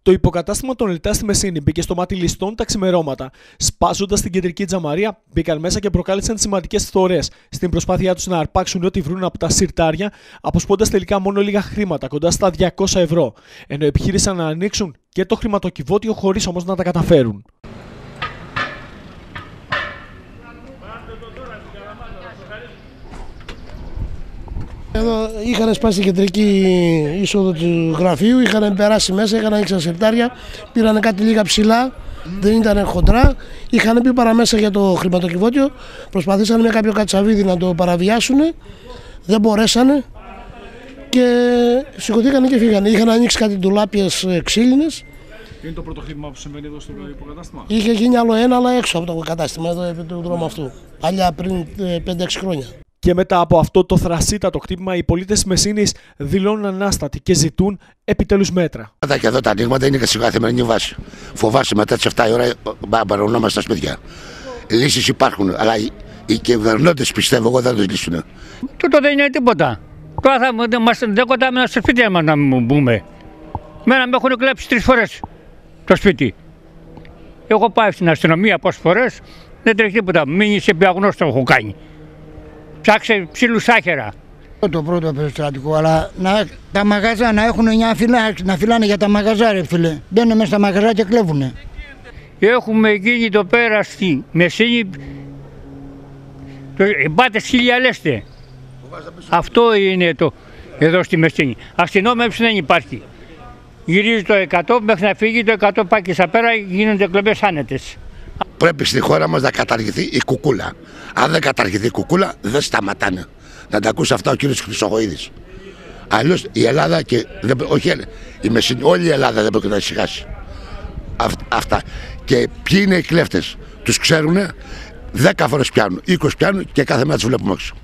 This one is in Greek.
Το υποκατάστημα των ΕΛΤΑ στη Μεσίνη μπήκε στο μάτι ληστών τα ξημερώματα. Σπάζοντας την κεντρική τζαμαρία, μπήκαν μέσα και προκάλεσαν σημαντικές φθορές στην προσπάθειά τους να αρπάξουν ό,τι βρουν από τα συρτάρια, αποσπώντας τελικά μόνο λίγα χρήματα, κοντά στα 200 ευρώ, ενώ επιχείρησαν να ανοίξουν και το χρηματοκιβώτιο χωρίς όμως να τα καταφέρουν. Εδώ είχαν σπάσει την κεντρική είσοδο του γραφείου, είχαν περάσει μέσα, είχαν ανοίξει τα συρτάρια, πήραν κάτι λίγα ψηλά, δεν ήταν χοντρά, είχαν μπει παραμέσα για το χρηματοκιβώτιο, προσπαθήσαν με κάποιο κατσαβίδι να το παραβιάσουν, δεν μπορέσανε και σηκωθήκαν και φύγανε. Είχαν ανοίξει κάτι ντουλάπιες ξύλινες. Είναι το πρώτο χτύπημα που συμβαίνει εδώ στο υποκατάστημα? Είχε γίνει άλλο ένα, αλλά έξω από το κατάστημα, εδώ επί του δρόμου αυτού, παλιά πριν 5-6 χρόνια. Και μετά από αυτό το θρασίτατο χτύπημα, οι πολίτες της Μεσίνης δηλώνουν ανάστατοι και ζητούν επιτέλους μέτρα. Και εδώ τα ανοίγματα είναι σε καθημερινή βάση. Φοβάσαι μετά τις 7 η ώρα μπαρωνόμαστε στα σπίτια. Λύσεις υπάρχουν, αλλά οι κυβερνώντες πιστεύω εγώ δεν τους λύσουν. Τούτο δεν είναι τίποτα. Τώρα δεν κοντάμε στο σπίτι μας να μπούμε. Μένα με έχουν κλέψει 3 φορές το σπίτι. Εγώ πάω στην αστυνομία πόσες φορές, δεν τρέχει τίποτα. Μην είσαι πιαγνώστο έχω κάνει. Ψάξε ψήλους άχερα. Το πρώτο περιστατικό, αλλά τα μαγαζά να έχουν 9 φυλά, να φυλάνε για τα μαγαζά ρε φίλε. Μπαίνουν μέσα στα μαγαζά και κλέβουνε. Έχουμε γίνει το πέρα στη Μεσίνη, πάτε χιλιαλέστε. Αυτό είναι το εδώ στη Μεσίνη. Αστυνόμευση δεν υπάρχει. Γυρίζει το 100 μέχρι να φύγει το 100 πάει και στα πέρα γίνονται κλοπές άνετες. Πρέπει στη χώρα μας να καταργηθεί η κουκούλα. Αν δεν καταργηθεί η κουκούλα, δεν σταματάνε. Να τα ακούσει αυτά ο κύριος Χρυσοχοΐδης. Αλλιώς η Ελλάδα και. Όχι, η Μεσίνη, όλη η Ελλάδα δεν πρέπει να ησυχάσει. Αυτά. Και ποιοι είναι οι κλέφτες? Τους ξέρουν, 10 φορές πιάνουν, 20 πιάνουν και κάθε μέρα τους βλέπουμε έξω.